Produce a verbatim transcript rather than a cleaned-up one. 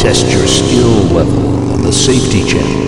Test your skill level on the safety channel.